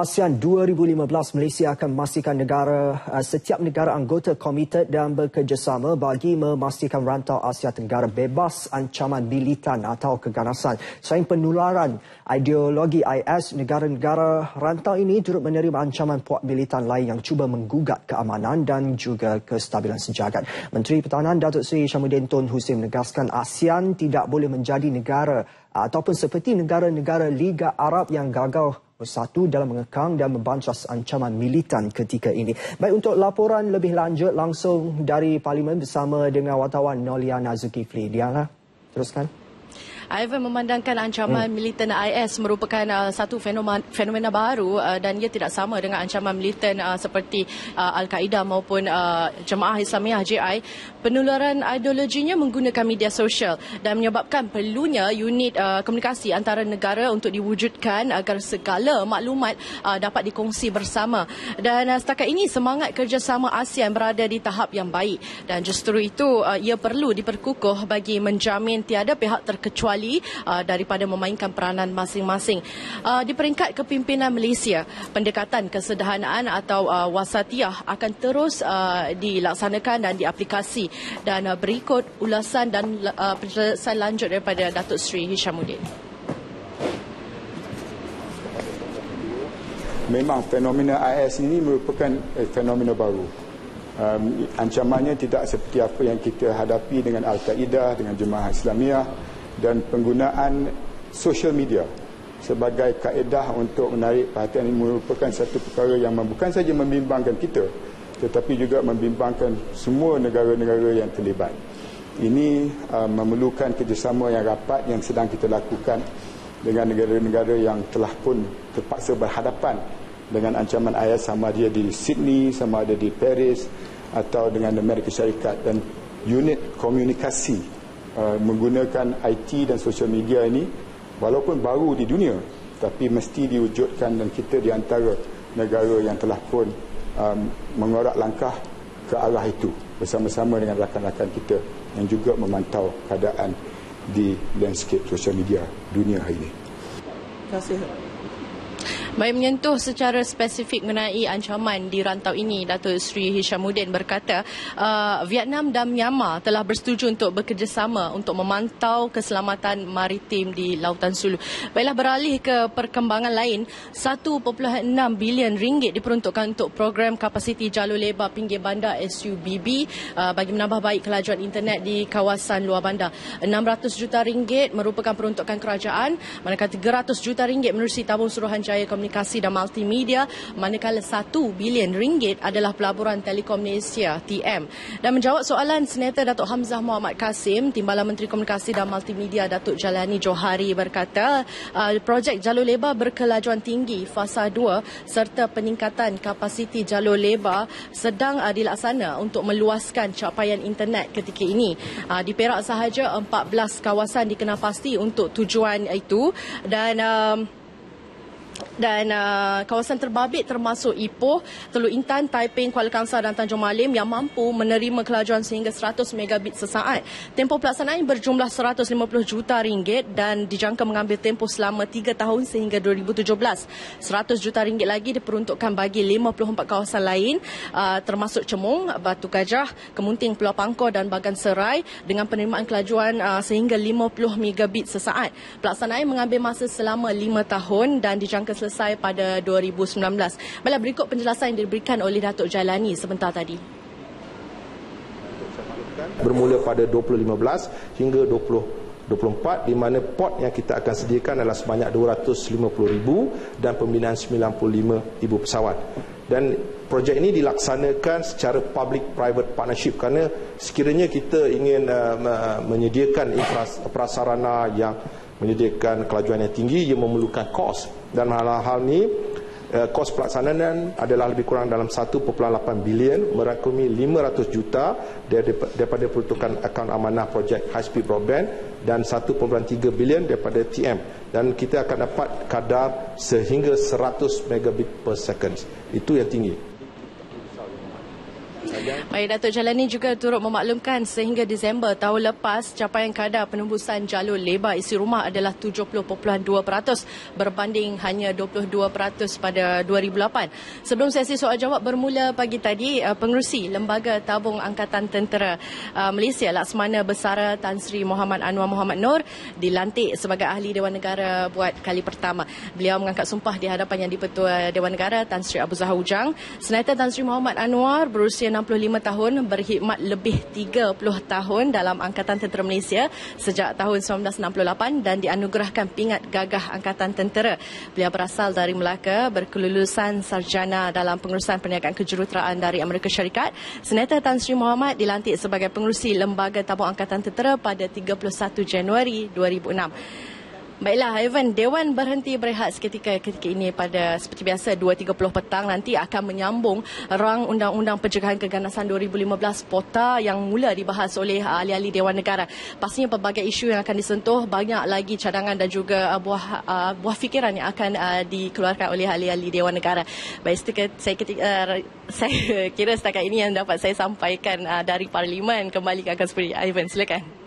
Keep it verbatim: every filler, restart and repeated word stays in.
ASEAN dua ribu lima belas, Malaysia akan memastikan negara setiap negara anggota komited dan bekerjasama bagi memastikan rantau Asia Tenggara bebas ancaman militan atau keganasan. Selain penularan ideologi I S, negara-negara rantau ini turut menerima ancaman puak militan lain yang cuba menggugat keamanan dan juga kestabilan sejagat. Menteri Pertahanan Datuk Seri Hishamuddin Tun Hussein menegaskan ASEAN tidak boleh menjadi negara ataupun seperti negara-negara Liga Arab yang gagal bersatu dalam mengekang dan membantas ancaman militan ketika ini. Baik, untuk laporan lebih lanjut langsung dari Parlimen bersama dengan wartawan Noliana Zulkifli. Diana, teruskan. Ivan memandangkan ancaman hmm. militan I S merupakan uh, satu fenomena, fenomena baru uh, dan ia tidak sama dengan ancaman militan uh, seperti uh, Al-Qaeda maupun uh, Jemaah Islamiah J I. Penularan ideologinya menggunakan media sosial dan menyebabkan perlunya unit uh, komunikasi antara negara untuk diwujudkan agar segala maklumat uh, dapat dikongsi bersama. Dan uh, setakat ini semangat kerjasama ASEAN berada di tahap yang baik dan justru itu uh, ia perlu diperkukuh bagi menjamin tiada pihak terkecuali Uh, daripada memainkan peranan masing-masing. Uh, di peringkat kepimpinan Malaysia, pendekatan kesederhanaan atau uh, wasatiyah akan terus uh, dilaksanakan dan diaplikasi. Dan uh, berikut ulasan dan uh, penjelasan lanjut daripada Datuk Seri Hishamuddin. Memang fenomena I S ini merupakan eh, fenomena baru. Um, ancamannya tidak seperti apa yang kita hadapi dengan Al-Qaeda, dengan Jemaah Islamiah, dan penggunaan social media sebagai kaedah untuk menarik perhatian ini merupakan satu perkara yang bukan saja membimbangkan kita tetapi juga membimbangkan semua negara-negara yang terlibat. Ini uh, memerlukan kerjasama yang rapat yang sedang kita lakukan dengan negara-negara yang telah pun terpaksa berhadapan dengan ancaman I S, sama dia di Sydney, sama ada di Paris atau dengan Amerika Syarikat. Dan unit komunikasi Uh, menggunakan I T dan social media ini walaupun baru di dunia tapi mesti diwujudkan dan kita di antara negara yang telah pun um, mengorak langkah ke arah itu bersama-sama dengan rakan-rakan kita yang juga memantau keadaan di landscape social media dunia hari ini. Terima kasih. Baik, menyentuh secara spesifik mengenai ancaman di rantau ini, Datuk Seri Hishamuddin berkata uh, Vietnam dan Myanmar telah bersetuju untuk bekerjasama untuk memantau keselamatan maritim di Lautan Sulu. Baiklah, beralih ke perkembangan lain, satu perpuluhan enam bilion ringgit diperuntukkan untuk program kapasiti jalur lebar pinggir bandar S U B B uh, bagi menambah baik kelajuan internet di kawasan luar bandar. enam ratus juta ringgit merupakan peruntukan kerajaan, manakala tiga ratus juta ringgit menerusi tabung Suruhanjaya Komunikasi dan Multimedia, manakala satu bilion ringgit adalah pelaburan Telekom Malaysia T M. Dan menjawab soalan Senator Datuk Hamzah Muhammad Kasim, Timbalan Menteri Komunikasi dan Multimedia Datuk Jalani Johari berkata uh, projek jalur lebar berkelajuan tinggi fasa dua serta peningkatan kapasiti jalur lebar sedang uh, dilaksana untuk meluaskan capaian internet ketika ini. Uh, di Perak sahaja empat belas kawasan dikenal pasti untuk tujuan itu dan um, dan uh, kawasan terbabit termasuk Ipoh, Teluk Intan, Taiping, Kuala Kangsar dan Tanjung Malim yang mampu menerima kelajuan sehingga seratus megabit sesaat. Tempoh pelaksanaan berjumlah seratus lima puluh juta ringgit dan dijangka mengambil tempoh selama tiga tahun sehingga dua ribu tujuh belas. seratus juta ringgit lagi diperuntukkan bagi lima puluh empat kawasan lain uh, termasuk Cemong, Batu Gajah, Kemunting, Pulau Pangkor dan Bagan Serai dengan penerimaan kelajuan uh, sehingga lima puluh megabit sesaat. Pelaksanaan mengambil masa selama lima tahun dan dijangka selesai pada dua ribu sembilan belas. Baiklah, berikut penjelasan yang diberikan oleh Datuk Jalani sebentar tadi. Bermula pada dua ribu lima belas hingga dua ribu dua puluh empat, di mana port yang kita akan sediakan adalah sebanyak dua ratus lima puluh ribu dan pembinaan sembilan puluh lima ribu pesawat. Dan projek ini dilaksanakan secara public-private partnership kerana sekiranya kita ingin uh, menyediakan prasarana yang menyediakan kelajuan yang tinggi, ia memerlukan kos. Dan hal-hal ini, kos pelaksanaan adalah lebih kurang dalam satu perpuluhan lapan bilion, merangkumi lima ratus juta daripada peruntukan akaun amanah projek high speed broadband dan satu perpuluhan tiga bilion daripada T M. Dan kita akan dapat kadar sehingga seratus megabit per second. Itu yang tinggi. Baik, Datuk Jalani juga turut memaklumkan sehingga Disember tahun lepas capaian kadar penembusan jalur lebar isi rumah adalah tujuh puluh perpuluhan dua peratus berbanding hanya dua puluh dua peratus pada dua ribu lapan. Sebelum sesi soal jawab bermula pagi tadi, pengerusi Lembaga Tabung Angkatan Tentera Malaysia Laksamana Besara Tan Sri Muhammad Anwar Muhammad Noor dilantik sebagai Ahli Dewan Negara buat kali pertama. Beliau mengangkat sumpah di hadapan Yang di-Pertua Dewan Negara Tan Sri Abu Zahar Ujang. Senator Tan Sri Muhammad Anwar berusia enam puluh lima tahun, berkhidmat lebih tiga puluh tahun dalam Angkatan Tentera Malaysia sejak tahun sembilan belas enam puluh lapan dan dianugerahkan pingat gagah Angkatan Tentera. Beliau berasal dari Melaka, berkelulusan sarjana dalam pengurusan perniagaan kejuruteraan dari Amerika Syarikat. Senator Tan Sri Muhammad dilantik sebagai pengerusi Lembaga Tabung Angkatan Tentera pada tiga puluh satu Januari dua ribu enam. Baiklah, Ivan, Dewan berhenti berehat seketika ketika ini pada seperti biasa dua tiga puluh petang nanti akan menyambung rang Undang-Undang Pencegahan Keganasan dua ribu lima belas POTA yang mula dibahas oleh ahli-ahli Dewan Negara. Pastinya pelbagai isu yang akan disentuh, banyak lagi cadangan dan juga buah uh, buah fikiran yang akan uh, dikeluarkan oleh ahli-ahli Dewan Negara. Baik, setakat, saya, ketika, uh, saya kira setakat ini yang dapat saya sampaikan uh, dari Parlimen. Kembali ke Akan Seperti Ivan, silakan.